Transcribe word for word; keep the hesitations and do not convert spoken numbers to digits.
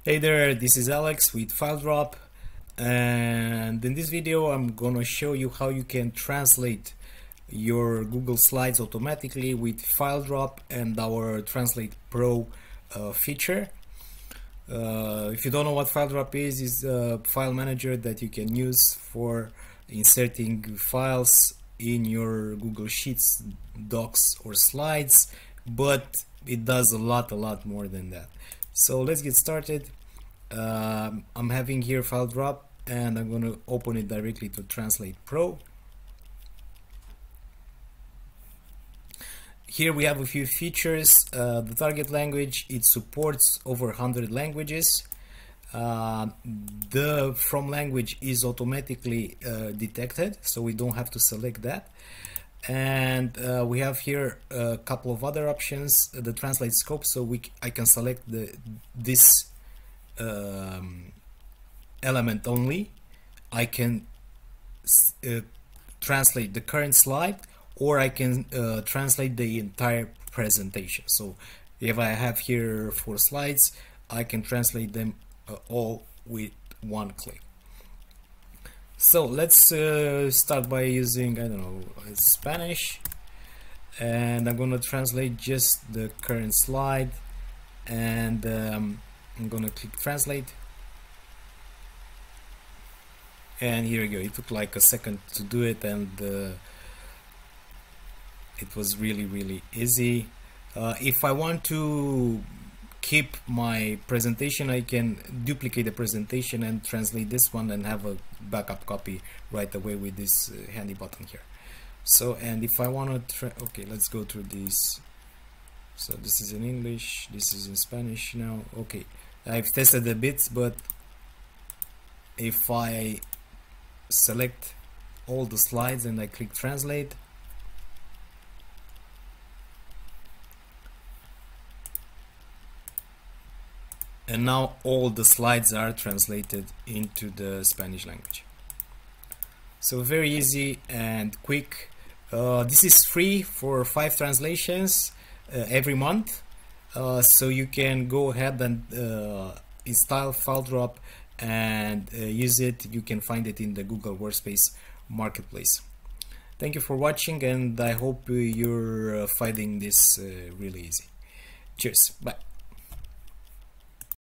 Hey there, this is Alex with FileDrop, and in this video I'm gonna show you how you can translate your Google Slides automatically with FileDrop and our Translate Pro uh, feature. Uh, if you don't know what FileDrop is, it's a file manager that you can use for inserting files in your Google Sheets, Docs or Slides, but it does a lot, a lot more than that. So let's get started. Uh, I'm having here FileDrop and I'm going to open it directly to Translate Pro. Here we have a few features. Uh, the target language, it supports over one hundred languages. Uh, the from language is automatically uh, detected, so we don't have to select that. And uh, we have here a couple of other options. The translate scope, so we I can select the this um, element only. I can uh, translate the current slide, or I can uh, translate the entire presentation. So if I have here four slides, I can translate them uh, all with one click. So let's uh, start by using, I don't know, Spanish, and I'm gonna translate just the current slide, and um, I'm gonna click translate, and here we go. It took like a second to do it, and uh, it was really really easy. Uh, if I want to keep my presentation, I can duplicate the presentation and translate this one and have a backup copy right away with this uh, handy button here. So, and if I want to, okay, let's go through this. So this is in English, this is in Spanish now. Okay, I've tested a bit, but if I select all the slides and I click translate, and now all the slides are translated into the Spanish language. So very easy and quick. Uh, this is free for five translations uh, every month. Uh, so you can go ahead and uh, install FileDrop and uh, use it. You can find it in the Google Workspace marketplace. Thank you for watching, and I hope you're uh, finding this uh, really easy. Cheers. Bye.